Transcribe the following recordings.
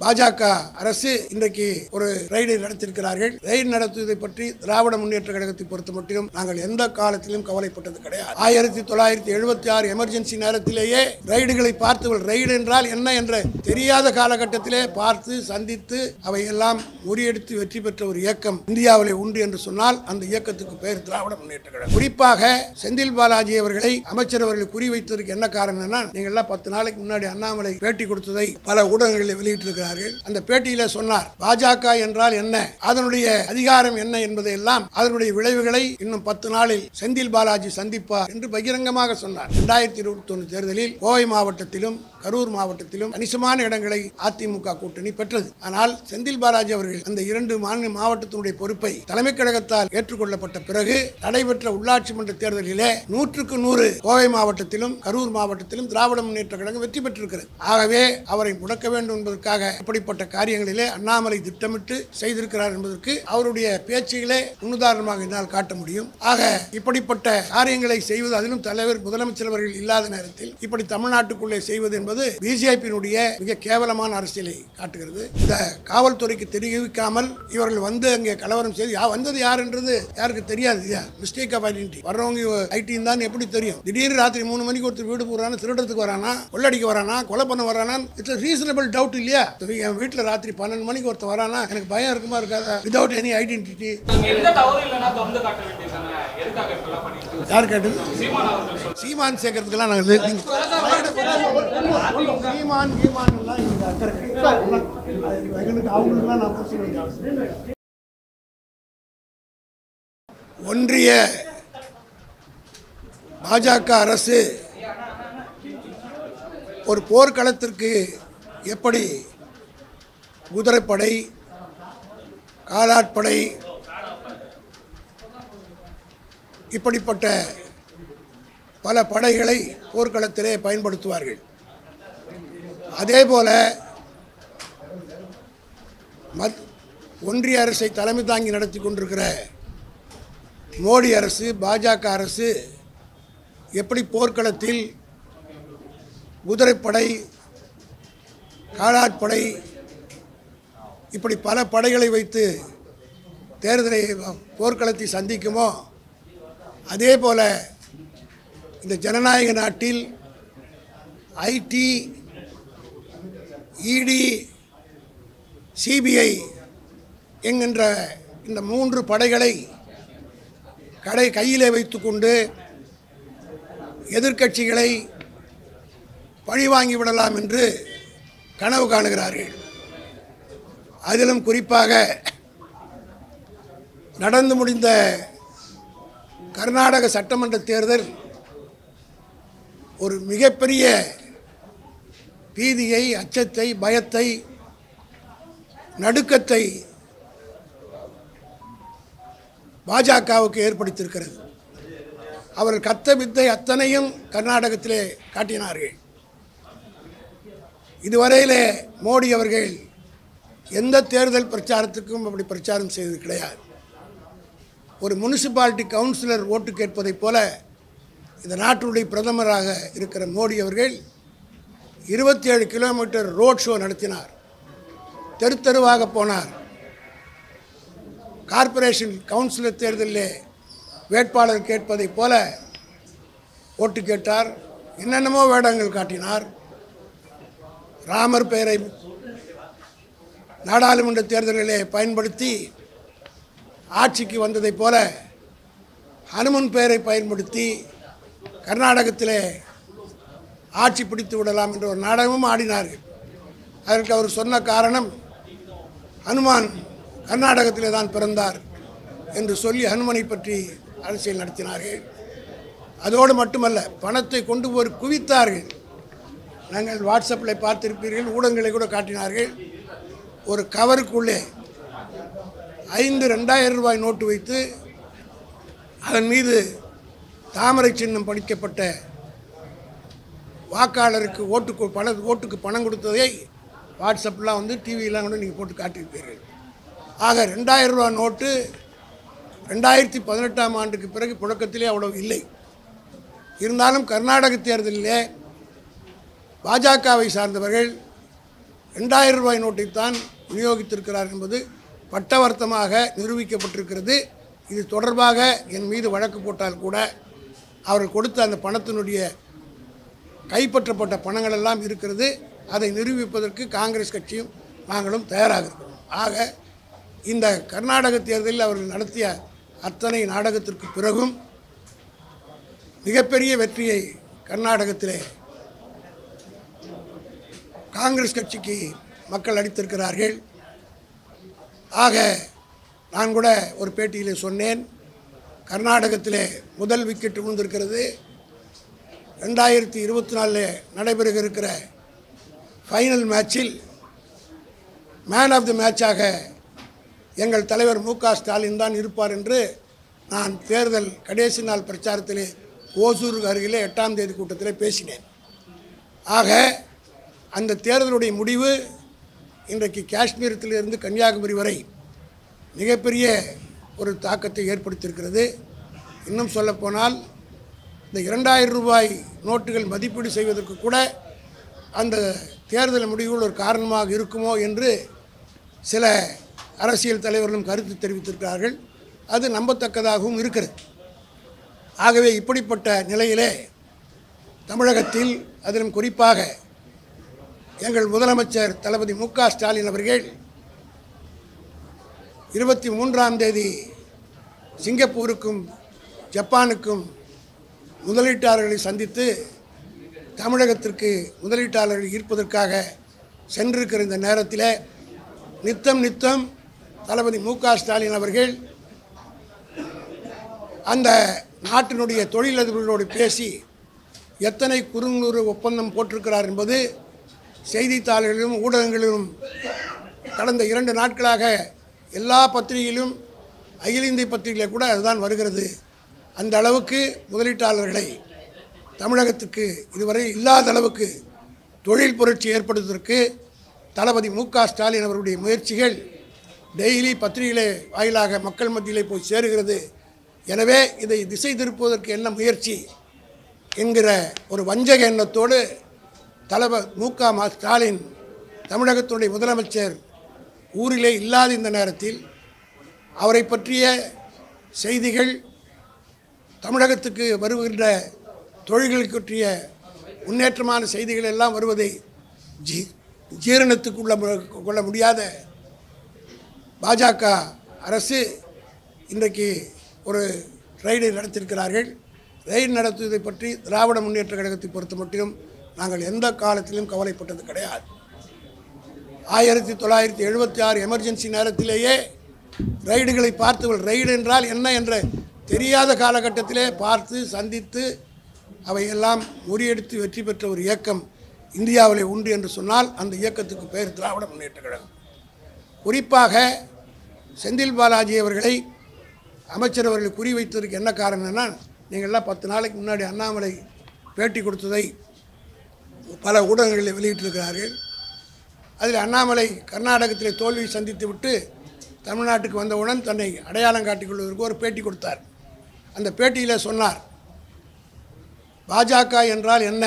பாஜக அரசு இன்றைக்கு ஒரு ரைடை நடத்தியிருக்கிறார்கள். ரைடு நடத்துவதை பற்றி திராவிட முன்னேற்ற கழகத்தை பொறுத்த மட்டும் நாங்கள் எந்த காலத்திலும் கவலைப்பட்டது கிடையாது. 1976 எமர்ஜென்சி நேரத்திலேயே ரைடுகளை பார்த்தவர்கள் ரைடு என்றால் என்ன என்ற தெரியாத காலகட்டத்திலே பார்த்து சந்தித்து அவையெல்லாம் முறியடித்து வெற்றி பெற்ற ஒரு இயக்கம் இந்தியாவிலே உண்டு என்று சொன்னால் அந்த இயக்கத்துக்கு பெயர் திராவிட முன்னேற்ற கழகம். குறிப்பாக செந்தில் பாலாஜி அவர்களை அமைச்சர் அவர்களை குறிவைத்ததற்கு என்ன காரணம்னா, நீங்கள் 10 நாளைக்கு முன்னாடி அண்ணாமலை பேட்டி கொடுத்ததை பல ஊடகங்களில் வெளியிட்டிருக்கிறார்கள். அந்த பேட்டியில சொன்னார், பாஜக என்றால் என்ன, அதனுடைய அதிகாரம் என்ன என்பதை எல்லாம் அதனுடைய விளைவுகளை இன்னும் 10 நாளில் செந்தில் பாலாஜி சந்திப்பார் என்று பகிரங்கமாக சொன்னார். 2021 தேர்தலில் கோவை மாவட்டத்திலும் கரூர் மாவட்டத்திலும் கணிசமான இடங்களை அதிமுக கூட்டணி பெற்றது. ஆனால் செந்தில் பாலாஜி அவர்கள் அந்த 2 மாவட்டத்தினுடைய பொறுப்பை தலைமை கழகத்தால் ஏற்றுக்கொள்ளப்பட்ட பிறகு நடைபெற்ற உள்ளாட்சி மன்ற தேர்தலிலே 100க்கு 100 கோவை மாவட்டத்திலும் கரூர் மாவட்டத்திலும் திராவிட முன்னேற்ற கழகம் வெற்றி பெற்றிருக்கிறது. ஆகவே அவரை முடக்க வேண்டும் என்பதற்காக இப்படிப்பட்ட காரியங்களிலே அண்ணாமலை திட்டமிட்டு செய்திருக்கிறார் என்பதற்கு அவருடைய பேச்சுகளே முன்னுதாரணமாக என்னால் காட்ட முடியும். ஆக இப்படிப்பட்ட காரியங்களை செய்வது, அதிலும் தலைவர் முதலமைச்சர் அவர்கள் இல்லாத நேரத்தில் இப்படி தமிழ்நாட்டுக்குள்ளே செய்வது என்பது பிஜேபியினுடைய மிக கேவலமான அரசியலை காட்டுகிறது. இந்த காவல்துறைக்கு தெரிவிக்காமல் இவர்கள் வந்து அங்கே கலவரம் செய்து வந்தது யார் என்றது யாருக்கு தெரியாது. Mistake of identity. வர்றவங்க ஐடி தான் எப்படி தெரியும்? திடீர்னு ராத்திரி 3 மணிக்கு ஒருத்தர் வீடு போறானா, திருடத்துக்கு வரானா, கொள்ளடிக்க வரானா, கொலை பண்ண வரானா, இட்ஸ் ரீசனபிள் டவுட் இல்லையா? என் வீட்டில் ராத்திரி 12 மணிக்கு ஒருத்தர் வரானா எனக்கு பயம் இருக்குமா இருக்காதா? Without any identity. யார் கேட்டது? சீமான் சேர்க்கறதுக்கெல்லாம் நாங்கள் ஒன்றிய பாஜக அரசு ஒரு போர்க்களத்திற்கு எப்படி குதிரைப்படை, காலாட்படை இப்படிப்பட்ட பல படைகளை போர்க்களத்திலே பயன்படுத்துவார்கள். அதேபோல ஒன்றிய அரசை தலைமை தாங்கி நடத்தி கொண்டிருக்கிற மோடி அரசு, பாஜக அரசு எப்படி போர்க்களத்தில் குதிரைப்படை, காலாட்படை இப்படி பல படைகளை வைத்து தேர்தலை போர்க்களத்தை சந்திக்குமோ, அதே போல இந்த ஜனநாயக நாட்டில் ஐடி, இடி, சிபிஐ என்கின்ற இந்த 3 படைகளை கையிலே வைத்துக்கொண்டு எதிர்க்கட்சிகளை பழிவாங்கி விடலாம் என்று கனவு காணுகிறார்கள். அதிலும் குறிப்பாக நடந்து முடிந்த கர்நாடக சட்டமன்ற தேர்தல் ஒரு மிகப்பெரிய பீதியை, அச்சத்தை, பயத்தை, நடுக்கத்தை பாஜகவுக்கு ஏற்படுத்தியிருக்கிறது. அவர்கள் கத்த வித்தை அத்தனையும் கர்நாடகத்திலே காட்டினார்கள். இதுவரையிலே மோடி அவர்கள் எந்த தேர்தல் பிரச்சாரத்துக்கும் அப்படி பிரச்சாரம் செய்தது கிடையாது. ஒரு முனிசிபாலிட்டி கவுன்சிலர் ஓட்டு கேட்பதைப் போல இந்த நாட்டினுடைய பிரதமராக இருக்கிற மோடி அவர்கள் 27 கிலோமீட்டர் ரோட் ஷோ நடத்தினார். தெரு தெருவாக போனார். கார்ப்பரேஷன் கவுன்சிலர் தேர்தலிலே வேட்பாளர் கேட்பதைப் போல ஓட்டு கேட்டார். என்னென்னமோ வேடங்கள் காட்டினார். ராமர் பெயரை நாடாளுமன்ற தேர்தலிலே பயன்படுத்தி ஆட்சிக்கு வந்ததைப் போல ஹனுமன் பெயரை பயன்படுத்தி கர்நாடகத்திலே ஆட்சி பிடித்து விடலாம் என்ற ஒரு நாடகமும் ஆடினார்கள். அதற்கு அவர் சொன்ன காரணம், ஹனுமான் கர்நாடகத்திலே தான் பிறந்தார் என்று சொல்லி ஹனுமனை பற்றி அரசியல் நடத்தினார்கள். அதோடு மட்டுமல்ல, பணத்தை கொண்டு போய் குவித்தார்கள். நாங்கள் வாட்ஸ்அப்பில் பார்த்திருப்பீர்கள், ஊடகங்களை கூட காட்டினார்கள். ஒரு கவருக்குள்ளே 5 2000 ரூபாய் நோட்டு வைத்து அதன் மீது தாமரை சின்னம் படிக்கப்பட்ட வாக்காளருக்கு ஓட்டுக்கு பணம் கொடுத்ததை வாட்ஸ்அப்லாம் வந்து டிவியெலாம் கூட நீங்கள் போட்டு காட்டியிருப்பீர்கள். ஆக 2000 ரூபா நோட்டு 2018ஆம் ஆண்டுக்கு பிறகு புழக்கத்திலே அவ்வளவு இல்லை. இருந்தாலும் கர்நாடக தேர்தலிலே பாஜகவை சார்ந்தவர்கள் ரூபாய் நோட்டைத்தான் விநியோகித்திருக்கிறார் என்பது பட்டவர்த்தமாக நிரூபிக்கப்பட்டிருக்கிறது. இது தொடர்பாக என் மீது வழக்கு போட்டால் கூட அவர்கள் கொடுத்த அந்த பணத்தினுடைய கைப்பற்றப்பட்ட பணங்கள் எல்லாம் இருக்கிறது. அதை நிரூபிப்பதற்கு காங்கிரஸ் கட்சியும் நாங்களும் தயாராக இருக்கிறோம். ஆக இந்த கர்நாடக தேர்தலில் அவர்கள் நடத்திய அத்தனை நாடகத்திற்கு பிறகும் மிகப்பெரிய வெற்றியை கர்நாடகத்திலே காங்கிரஸ் கட்சிக்கு மக்கள் அளித்திருக்கிறார்கள். ஆக நான் கூட ஒரு பேட்டியில் சொன்னேன், கர்நாடகத்திலே முதல் விக்கெட் விழுந்திருக்கிறது. 2024 நடைபெறுக இருக்கிற ஃபைனல் மேட்சில் மேன் ஆஃப் தி மேட்சாக எங்கள் தலைவர் மு.க. ஸ்டாலின் தான் இருப்பார் என்று நான் தேர்தல் கடைசி நாள் பிரச்சாரத்திலே ஓசூருக்கு அருகிலே 8ஆம் தேதி கூட்டத்தில் பேசினேன். ஆக அந்த தேர்தலுடைய முடிவு இன்றைக்கு காஷ்மீரத்திலிருந்து கன்னியாகுமரி வரை மிகப்பெரிய ஒரு தாக்கத்தை ஏற்படுத்தியிருக்கிறது. இன்னும் சொல்லப்போனால் இந்த 2000 ரூபாய் நோட்டுகள் மதிப்பீடு செய்வதற்கு கூட அந்த தேர்தல் முடிவுகள் ஒரு காரணமாக இருக்குமோ என்று சில அரசியல் தலைவர்களும் கருத்து தெரிவித்திருக்கிறார்கள். அது நம்பத்தக்கதாகவும் இருக்கிறது. ஆகவே இப்படிப்பட்ட நிலையிலே தமிழகத்தில் அதிலும் குறிப்பாக எங்கள் முதலமைச்சர் தளபதி மு.க. ஸ்டாலின் அவர்கள் 23ஆம் தேதி சிங்கப்பூருக்கும் ஜப்பானுக்கும் முதலீட்டாளர்களை சந்தித்து தமிழகத்திற்கு முதலீட்டாளர்களை ஈர்ப்பதற்காக சென்றிருக்கிற இந்த நேரத்தில் நித்தம் தளபதி மு.க. ஸ்டாலின் அவர்கள் அந்த நாட்டினுடைய தொழிலதிபர்களோடு பேசி எத்தனை குறுநூறு ஒப்பந்தம் போட்டிருக்கிறார் என்பது செய்தித்தாள்களிலும் ஊடகங்களிலும் கடந்த 2 நாட்களாக எல்லா பத்திரிகையிலும் அகில இந்திய பத்திரிகையிலே கூட அதுதான் வருகிறது. அந்த அளவுக்கு முதலீட்டாளர்களை தமிழகத்துக்கு இதுவரை இல்லாத அளவுக்கு தொழில் புரட்சி ஏற்படுத்துவதற்கு தளபதி மு.க. ஸ்டாலின் அவர்களுடைய முயற்சிகள் டெய்லி பத்திரிகையிலே வாயிலாக மக்கள் மத்தியிலே போய் சேருகிறது. எனவே இதை திசை திருப்புவதற்கு என்ன முயற்சி என்கிற ஒரு வஞ்சக எண்ணத்தோடு தளபதி மு.க. ஸ்டாலின் தமிழகத்தினுடைய முதலமைச்சர் ஊரிலே இல்லாத இந்த நேரத்தில் அவரை பற்றிய செய்திகள் தமிழகத்துக்கு வருகின்ற தொழில்களுக்கு பற்றிய முன்னேற்றமான செய்திகள் எல்லாம் வருவதை ஜீரணத்துக்குள்ள முடியாத பாஜக அரசு இன்றைக்கு ஒரு ரைடை நடத்தியிருக்கிறார்கள். ரைடு நடத்துவதை பற்றி திராவிட முன்னேற்ற கழகத்தை பொறுத்த மட்டிலும் நாங்கள் எந்த காலத்திலும் கவலைப்பட்டது கிடையாது. 1976 எமர்ஜென்சி நேரத்திலேயே ரைடுகளை பார்த்து ரைடு என்றால் என்ன என்ற தெரியாத காலகட்டத்திலே பார்த்து சந்தித்து அவையெல்லாம் முறியடித்து வெற்றி பெற்ற ஒரு இயக்கம் இந்தியாவிலே உண்டு என்று சொன்னால் அந்த இயக்கத்துக்கு பெயர் திராவிட முன்னேற்ற கழகம். குறிப்பாக செந்தில் பாலாஜி அவர்களை அமைச்சர் அவர்களை குறிவைத்ததற்கு என்ன காரணம்னா, நீங்கள்லாம் 10 நாளைக்கு முன்னாடி அண்ணாமலை பேட்டி கொடுத்ததை பல ஊடகங்களில் வெளியிட்டிருக்கிறார்கள். அதில் அண்ணாமலை கர்நாடகத்திலே தோல்வி சந்தித்து விட்டு தமிழ்நாட்டுக்கு வந்தவுடன் தன்னை அடையாளம் காட்டிக்கொள்வதற்கு ஒரு பேட்டி கொடுத்தார். அந்த பேட்டியில் சொன்னார், பாஜக என்றால் என்ன,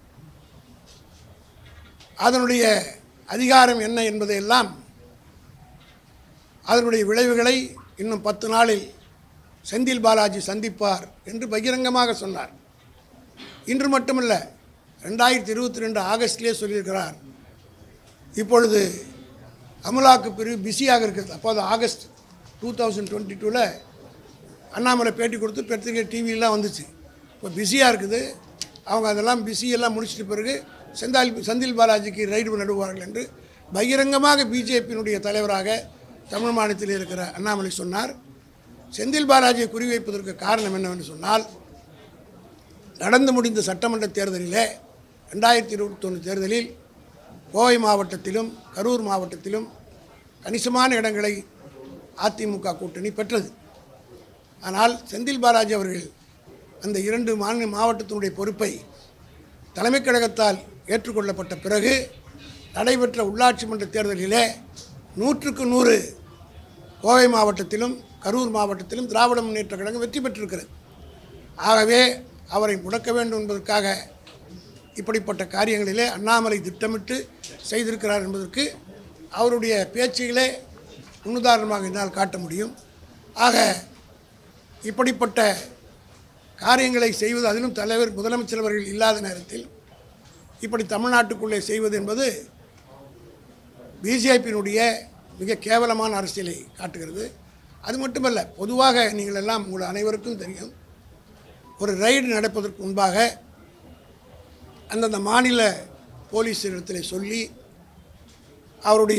அதனுடைய அதிகாரம் என்ன என்பதையெல்லாம் அதனுடைய விளைவுகளை இன்னும் 10 நாளில் செந்தில் பாலாஜி சந்திப்பார் என்று பகிரங்கமாக சொன்னார். இன்று மட்டுமல்ல, 2022 ஆகஸ்ட்லேயே சொல்லியிருக்கிறார். இப்பொழுது அமலாக்க பிரிவு பிஸியாக இருக்கிறது. அப்போது ஆகஸ்ட் 2022 அண்ணாமலை பேட்டி கொடுத்து பத்திரிகை டிவியெல்லாம் வந்துச்சு. இப்போ பிஸியாக இருக்குது. அவங்க அதெல்லாம் பிஸியெல்லாம் முடிச்சிட்ட பிறகு செந்தில் பாலாஜிக்கு ரைடு நடுவார்கள் என்று பகிரங்கமாக பிஜேபியினுடைய தலைவராக தமிழ் மாநிலத்தில் இருக்கிற அண்ணாமலை சொன்னார். செந்தில் பாலாஜியை குறிவைப்பதற்கு காரணம் என்னவென்று சொன்னால், நடந்து முடிந்த சட்டமன்ற தேர்தலில் 2021 தேர்தலில் கோவை மாவட்டத்திலும் கரூர் மாவட்டத்திலும் கணிசமான இடங்களை அதிமுக கூட்டணி பெற்றது. ஆனால் செந்தில் பாலாஜி அவர்கள் அந்த 2 மாவட்டத்தினுடைய பொறுப்பை தலைமை கழகத்தால் ஏற்றுக்கொள்ளப்பட்ட பிறகு நடைபெற்ற உள்ளாட்சி மன்ற தேர்தலிலே 100க்கு 100 கோவை மாவட்டத்திலும் கரூர் மாவட்டத்திலும் திராவிட முன்னேற்ற கழகம் வெற்றி பெற்றிருக்கிறது. ஆகவே அவரை முடக்க வேண்டும் என்பதற்காக இப்படிப்பட்ட காரியங்களிலே அண்ணாமலை திட்டமிட்டு செய்திருக்கிறார் என்பதற்கு அவருடைய பேச்சுகளே முன்னுதாரணமாக என்னால் காட்ட முடியும். ஆக இப்படிப்பட்ட காரியங்களை செய்வது, அதிலும் தலைவர் முதலமைச்சர் அவர்கள் இல்லாத நேரத்தில் இப்படி தமிழ்நாட்டுக்குள்ளே செய்வது என்பது பிஜேபியினுடைய மிக கேவலமான அரசியலை காட்டுகிறது. அது மட்டுமல்ல, பொதுவாக நீங்கள் எல்லாம் உங்கள் அனைவருக்கும் தெரியும், ஒரு ரைடு நடப்பதற்கு முன்பாக அந்தந்த மாநில போலீஸ் இடத்தில் சொல்லி அவருடைய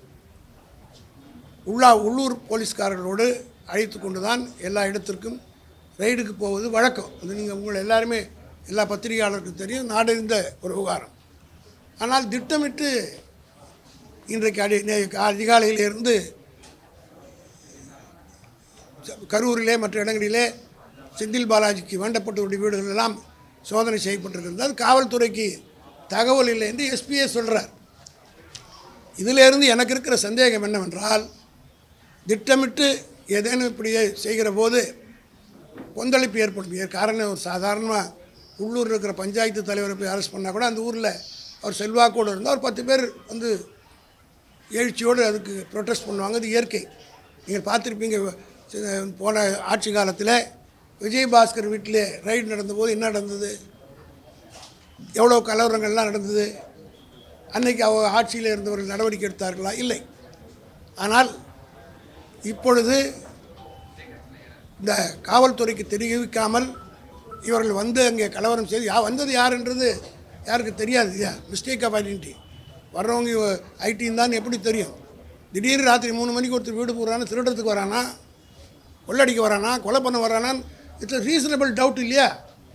உள்ளூர் போலீஸ்காரர்களோடு அழைத்து கொண்டு தான் எல்லா இடத்திற்கும் ரைடுக்கு போவது வழக்கம். அது நீங்கள் உங்கள் எல்லாருமே எல்லா பத்திரிகையாளருக்கும் தெரியும், நாடறிந்த ஒரு விவகாரம். ஆனால் திட்டமிட்டு இன்றைக்கு அதிகாலையிலிருந்து கரூரிலே மற்ற இடங்களிலே செந்தில் பாலாஜிக்கு வேண்டப்பட்டவருடைய வீடுகளெல்லாம் சோதனை செய்யப்பட்டிருக்கிறது. அது காவல்துறைக்கு தகவல் இல்லை என்று எஸ்பியே சொல்கிறார். இதிலிருந்து எனக்கு இருக்கிற சந்தேகம் என்னவென்றால், திட்டமிட்டு ஏதேனும் இப்படியே செய்கிற போது கொந்தளிப்பு ஏற்படும். காரணம், ஒரு சாதாரணமாக உள்ளூரில் இருக்கிற பஞ்சாயத்து தலைவரை போய் அரெஸ்ட் பண்ணால் கூட அந்த ஊரில் அவர் செல்வாக்கோடு இருந்தால் ஒரு 10 பேர் வந்து எழுச்சியோடு அதுக்கு ப்ரொட்டஸ்ட் பண்ணுவாங்க. அது இயற்கை. நீங்கள் பார்த்துருப்பீங்க, போன ஆட்சி காலத்தில் விஜயபாஸ்கர் வீட்டிலே ரைடு நடந்தபோது என்ன நடந்தது, எவ்வளோ கலவரங்கள்லாம் நடந்தது. அன்றைக்கி அவங்க ஆட்சியில் இருந்தவர்கள் நடவடிக்கை எடுத்தார்களா? இல்லை. ஆனால் இப்பொழுது இந்த காவல்துறைக்கு தெரிவிக்காமல் இவர்கள் வந்து அங்கே கலவரம் செய்து வந்தது யாருன்றது யாருக்கு தெரியாது. Mistake of identity. வர்றவங்க ஐடின்னு தான் எப்படி தெரியும்? திடீர்னு ராத்திரி 3 மணிக்கு ஒருத்தர் வீடு போகிறானா, திருடுறதுக்கு வரானா, கொள்ளடிக்க வரானா, கொலை பண்ண வரானான்னு இட்ஸ் ரீசனபிள் டவுட் இல்லையா?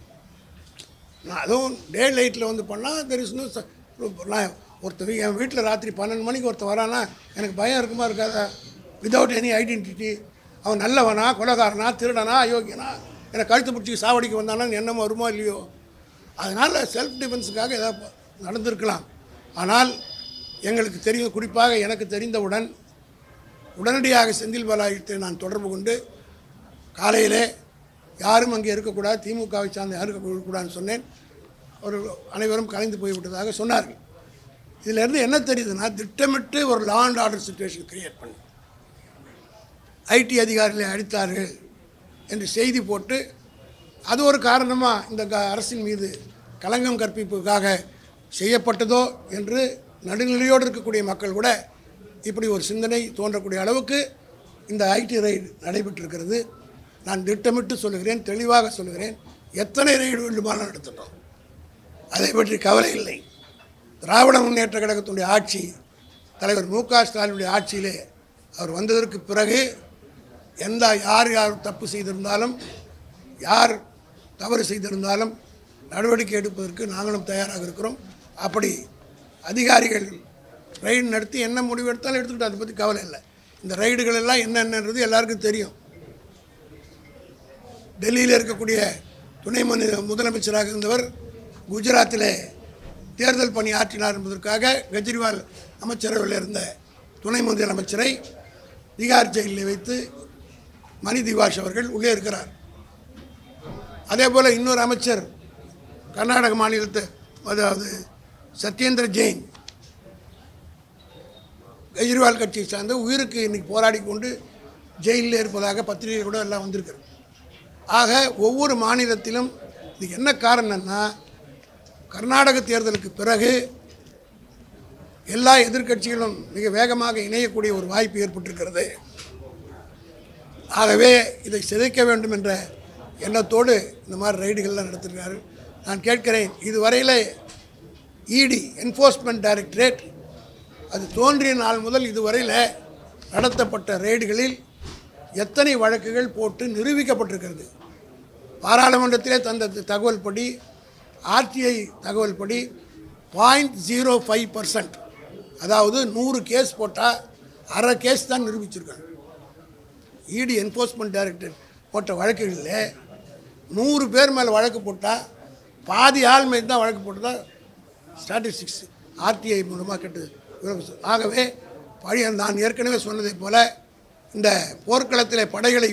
அதுவும் டே லைட்டில் வந்து பண்ணால் தெர் இஸ் நோ. நான் ஒருத்தர் என் வீட்டில் ராத்திரி 12 மணிக்கு ஒருத்தர் வரானா எனக்கு பயம் இருக்குமா இருக்காதா? Without any identity. அவன் நல்லவனா, கொலைகாரனா, திருடனா, அயோக்கியனா, என்னை கழுத்து பிடிச்சி சாவடிக்க வந்தானான்னு எண்ணம் வருமோ இல்லையோ? அதனால் செல்ஃப் டிஃபென்ஸுக்காக ஏதாவது நடந்திருக்கலாம். ஆனால் எங்களுக்கு தெரியும், குறிப்பாக எனக்கு தெரிந்தவுடன் உடனடியாக செந்தில் பாலாஜியை நான் தொடர்பு கொண்டு காலையிலே யாரும் அங்கே இருக்கக்கூடாது, திமுகவை சார்ந்த யாரும் இருக்கக்கூடாதுன்னு சொன்னேன். ஒரு அனைவரும் கலைந்து போய்விட்டதாக சொன்னார்கள். இதிலிருந்து என்ன தெரியுதுன்னா, திட்டமிட்டு ஒரு law and order situation create பண்ணி ஐடி அதிகாரிகளை அடித்தார்கள் என்று செய்தி போட்டு அது ஒரு காரணமாக இந்த அரசின் மீது களங்கம் கற்பிப்புக்காக செய்யப்பட்டதோ என்று நடுநிலையோடு இருக்கக்கூடிய மக்கள் கூட இப்படி ஒரு சிந்தனை தோன்றக்கூடிய அளவுக்கு இந்த ஐடி ரைடு நடைபெற்றிருக்கிறது. நான் திட்டமிட்டு சொல்லுகிறேன், தெளிவாக சொல்லுகிறேன், எத்தனை ரைடு வேண்டுமானாலும் நடத்திட்டோம், அதை பற்றி கவலை இல்லை. திராவிட முன்னேற்ற கழகத்தினுடைய ஆட்சி, தலைவர் மு.க. ஸ்டாலினுடைய ஆட்சியிலே அவர் வந்ததற்கு பிறகு யார் தப்பு செய்திருந்தாலும், யார் தவறு செய்திருந்தாலும் நடவடிக்கை எடுப்பதற்கு நாங்களும் தயாராக இருக்கிறோம். அப்படி அதிகாரிகள் ரைடு நடத்தி என்ன முடிவு எடுத்தாலும் எடுத்துக்கிட்டு அதை பற்றி கவலை இல்லை. இந்த ரைடுகள் எல்லாம் என்னென்னது எல்லாருக்கும் தெரியும். டெல்லியில் இருக்கக்கூடிய துணை முதலமைச்சராக இருந்தவர் குஜராத்திலே தேர்தல் பணி ஆற்றினார் என்பதற்காக கெஜ்ரிவால் அமைச்சரவையில் இருந்த துணை முதலமைச்சரை திகார் ஜெயிலில் வைத்து மணி திவாஷ் அவர்கள் உள்ளே இருக்கிறார். அதே போல் இன்னொரு அமைச்சர் கர்நாடக மாநிலத்தை, அதாவது சத்யேந்திர ஜெயின், கெஜ்ரிவால் கட்சியை சார்ந்த உயிருக்கு இன்றைக்கி போராடி கொண்டு ஜெயிலில் இருப்பதாக பத்திரிகை கூட எல்லாம் வந்திருக்கிறது. ஆக ஒவ்வொரு மாநிலத்திலும் இது என்ன காரணம்னா, கர்நாடக தேர்தலுக்கு பிறகு எல்லா எதிர்க்கட்சிகளும் மிக வேகமாக இணையக்கூடிய ஒரு வாய்ப்பு ஏற்பட்டிருக்கிறது. ஆகவே இதை சிதைக்க வேண்டும் என்ற எண்ணத்தோடு இந்த மாதிரி ரைடுகள்லாம் நடத்திருக்காரு. நான் கேட்கிறேன், இதுவரையில் இடி என்ஃபோர்ஸ்மெண்ட் டைரக்டரேட் அது தோன்றிய நாள் முதல் இதுவரையில் நடத்தப்பட்ட ரைடுகளில் எத்தனை வழக்குகள் போட்டு நிரூபிக்கப்பட்டிருக்கிறது? பாராளுமன்றத்திலே தந்த தகவல் படி, ஆர்டிஐ தகவல் படி 0.05%, அதாவது 100 கேஸ் போட்டால் அரை கேஸ் தான் நிரூபிச்சிருக்காங்க. இடி என்ஃபோர்ஸ்மெண்ட் டைரக்டரேட் போட்ட வழக்குகளில் 100 பேர் மேலே வழக்கு போட்டால் பாதி ஆள் மீது தான் வழக்கு போட்டதா ஸ்டாட்டிஸ்டிக்ஸ் ஆர்டிஐ மூலமாக கேட்டது. ஆகவே நான் ஏற்கனவே சொன்னதை போல இந்த போர்க்களத்தில் படைகளை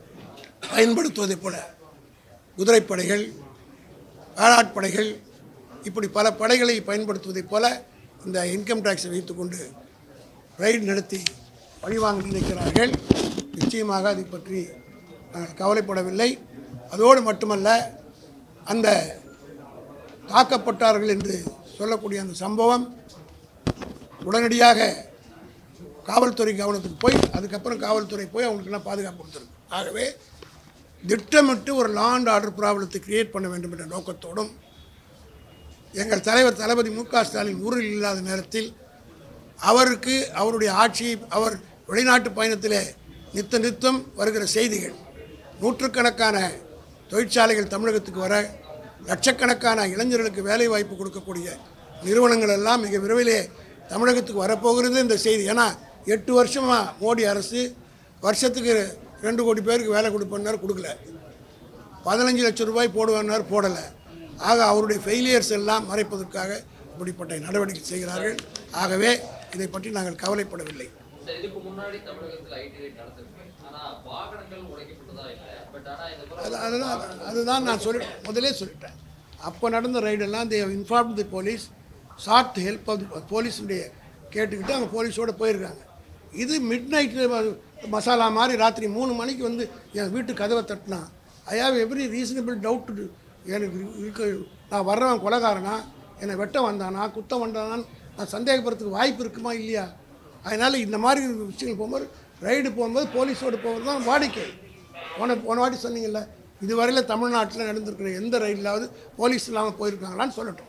பயன்படுத்துவதைப் போல குதிரைப்படைகள், காலாட்படைகள், இப்படி பல படைகளை பயன்படுத்துவதைப் போல இந்த இன்கம் டேக்ஸை வைத்துக்கொண்டு ரைடு நடத்தி பழிவாங்க நினைக்கிறார்கள். நிச்சயமாக அதை பற்றி நாங்கள் கவலைப்படவில்லை. அதோடு மட்டுமல்ல, அந்த தாக்கப்பட்டார்கள் என்று சொல்லக்கூடிய அந்த சம்பவம் உடனடியாக காவல்துறை கவனத்துக்கு போய் அதுக்கப்புறம் காவல்துறை போய் அவங்களுக்கெல்லாம் பாதுகாப்பு கொடுத்துருக்கு. ஆகவே திட்டமிட்டு ஒரு லா அண்ட் ஆர்டர் ப்ராப்ளத்தை கிரியேட் பண்ண வேண்டும் என்ற நோக்கத்தோடும் எங்கள் தலைவர் தளபதி மு.க. ஸ்டாலின் ஊரில் இல்லாத நேரத்தில் அவருக்கு அவருடைய ஆட்சியை அவர் வெளிநாட்டு பயணத்திலே நித்தம் வருகிற செய்திகள், நூற்றுக்கணக்கான தொழிற்சாலைகள் தமிழகத்துக்கு வர, லட்சக்கணக்கான இளைஞர்களுக்கு வேலை வாய்ப்பு கொடுக்கக்கூடிய நிறுவனங்கள் எல்லாம் மிக விரைவிலே தமிழகத்துக்கு வரப்போகிறது இந்த செய்தி. ஏன்னா 8 வருஷமாக மோடி அரசு வருஷத்துக்கு 2 கோடி பேருக்கு வேலை கொடுப்பேன்னார், கொடுக்கல. 15 லட்சம் ரூபாய் போடுவார், போடலை. ஆக அவருடைய ஃபெயிலியர்ஸ் எல்லாம் மறைப்பதற்காக இப்படிப்பட்ட நடவடிக்கை செய்கிறார்கள். ஆகவே இதை பற்றி நாங்கள் கவலைப்படவில்லை. அதுதான் நான் முதலே சொல்லிட்டேன். அப்போ நடந்த ரைடெல்லாம் they inform the police, sought help of the போலீஸுடைய கேட்டுக்கிட்டு அவங்க போலீஸோடு போயிருக்காங்க. இது மிட் நைட்டு மசாலா மாதிரி ராத்திரி 3 மணிக்கு வந்து என் வீட்டு கதவை தட்டினா I have every reasonable doubt எனக்கு இருக்கு. நான் வர்றவன் கொலைகாரனா, என்னை வெட்ட வந்தானா, குத்தம் வந்தானான்னு நான் சந்தேகப்படுறதுக்கு வாய்ப்பு இருக்குமா இல்லையா? அதனால் இந்த மாதிரி விஷயங்கள் போகும்போது, ரைடு போகும்போது போலீஸோடு போகிறது தான் வாடிக்கை. போன வாட்டி சொன்னீங்கல்ல, இதுவரையில் தமிழ்நாட்டில் நடந்திருக்கிற எந்த ரைடிலாவது போலீஸ் இல்லாமல் போயிருக்காங்களான்னு சொல்லட்டும்.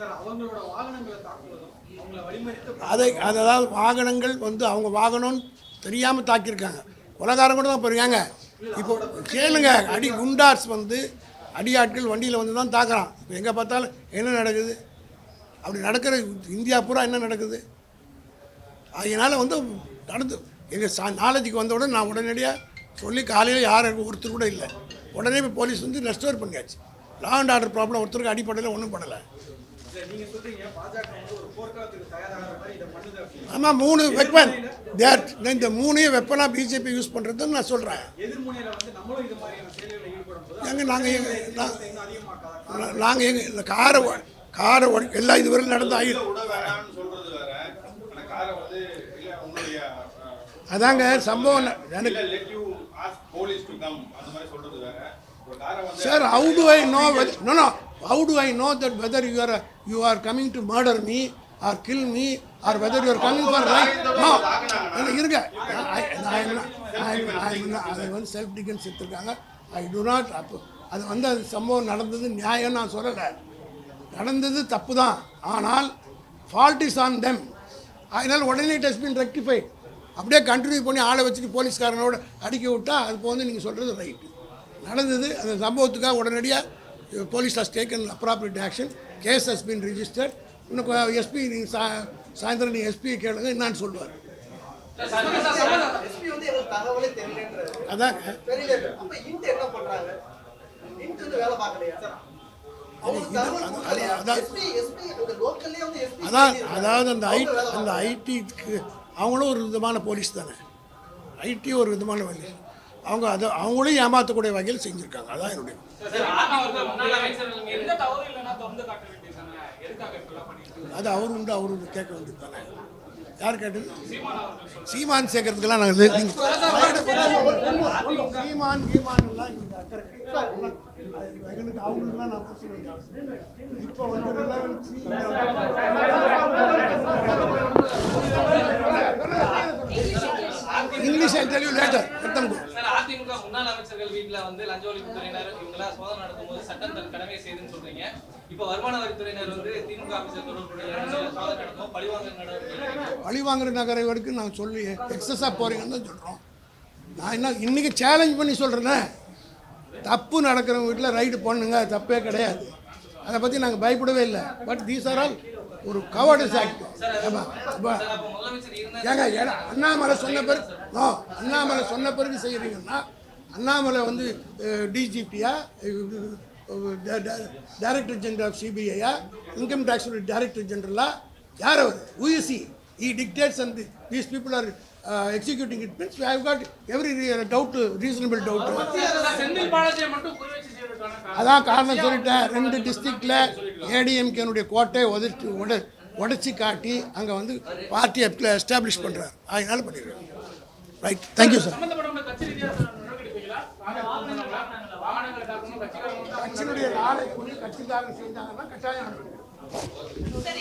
அதாவது வாகனங்கள் வந்து அவங்க வாகனம்னு தெரியாமல் தாக்கியிருக்காங்க. கொலைகாரங்க கூட தான் போயிருக்காங்க. இப்போ கேளுங்க, குண்டார்ஸ் வந்து அடியாட்கள் வண்டியில் வந்து தான் தாக்குறான். இப்போ எங்கே பார்த்தாலும் என்ன நடக்குது? அப்படி நடக்கிற இந்தியா பூரா என்ன நடக்குது? அதனால் வந்து நடந்து எங்கள் நாலேஜுக்கு வந்தவுடனே நான் உடனடியாக சொல்லி காலையில் யாரும் ஒருத்தர் கூட இல்லை. உடனே இப்போ போலீஸ் வந்து ரெஸ்டோர் பண்ணியாச்சு. லா அண்ட் ஆர்டர் ப்ராப்ளம் ஒருத்தருக்கு அடிப்படையில் ஒன்றும் பண்ணலை. ஆமாம், 3 வெப்பன் இந்த 3 வெப்பனாக பிஜேபி யூஸ் பண்ணுறதுன்னு நான் சொல்கிறேன். நாங்கள் எங்கள் காரை எல்லாம் இதுவரை நடந்த அதாங்க சம்பவம். எனக்கு sir, how do I know how do I know that whether you are coming to murder me or kill me or whether you are coming for right? No, இருங்க, அதை வந்து செல்ஃப் டிஃபென்ஸ் எடுத்துருக்காங்க. ஐ டு நாட் அது வந்து அது சம்பவம் நடந்தது நியாயம் நான் சொல்லலை. நடந்தது தப்பு தான், ஆனால் ஃபால்ட் இஸ் ஆன் தெம். அதனால் உடனே இட் ஹஸ் பீன் ரெக்டிஃபைட். அப்படியே கண்டினியூ பண்ணி ஆளை வச்சுட்டு போலீஸ்காரனோட அடிக்க விட்டால் அது இப்போ வந்து நீங்கள் சொல்கிறது ரைட்டு. நடந்தது அந்த சம்பவத்துக்காக உடனடியாக police has taken appropriate action. Case has been registered. இன்னும் எஸ்பி நீங்கள் சாயந்தரம் நீங்கள் எஸ்பியை கேளுங்க, என்னான்னு சொல்லுவார். அதான் அதாவது அந்த ஐடிக்கு அவங்களும் ஒரு விதமான போலீஸ் தானே. ஐடி ஒரு விதமான வழி. அவங்களும் ஏமாற்றக்கூடிய வகையில் செஞ்சுருக்காங்க. அதான் என்னுடைய அது அவரு உண்டு, அவரு கேட்க வேண்டியது தானே. யார் கேட்டது? சீமான் சேர்க்கறதுக்கெல்லாம் நாங்கள் சீமான் எல்லாம் எங்களுக்கு அவங்களுக்குலாம் நான் பேச வேண்டிய அவசியம். இப்போ English I tell you later. AIADMK முன்னாள் அமைச்சர்கள் வீட்டுல வந்து லஞ்ச ஒழிப்புத்துறையினர் இவங்களா சோதனை நடத்தும்போது சட்டம் தன் கடமை செய்துன்னு சொல்றீங்க. இப்போ வருமான வரித்துறையினர் வந்து திமுக அமைச்சர் தொடர்புடைய சோதனை நடத்தும் பழிவாங்குற நகரை வரைக்கும் நான் சொல்லி எக்ஸஸா போறீங்கன்னு தான் சொல்றோம். நான் என்ன இன்னைக்கு சேலஞ்ச் பண்ணி சொல்றேன். தப்பு நடக்கிறவங்க வீட்டில் ரைடு பண்ணுங்க, தப்பே கிடையாது. அதை பற்றி நாங்கள் பயப்படவே இல்லை. பட் தீஸ் ஆர் ஆல் ஒரு கவர்டஸ் ஆக்ட். ஏங்க அண்ணாமலை சொன்ன பிறகு செய்கிறீங்கன்னா, அண்ணாமலை வந்து டிஜிபியா, டைரக்டர் ஜெனரல் ஆஃப் சிபிஐயா, இன்கம் டேக்ஸ் டைரக்டர் ஜெனரலா, யார் அவர்? USC. He dictates and these people are executing it. Means I have got every doubt, reasonable doubt. அதான் காரணம் சொல்லிட்டேன். 2 டிஸ்ட்ரிக்டில் ஏடிஎம்கேனுடைய கோட்டை உடைச்சி காட்டி அங்கே வந்து பார்ட்டி எஸ்டாப்ளிஷ் பண்ணுறாரு. அதனால பண்ணிடுறாரு. Right, thank you sir. கட்சியினுடைய நாளை கட்சிக்காரங்க செஞ்சாங்கன்னா கட்டாயம்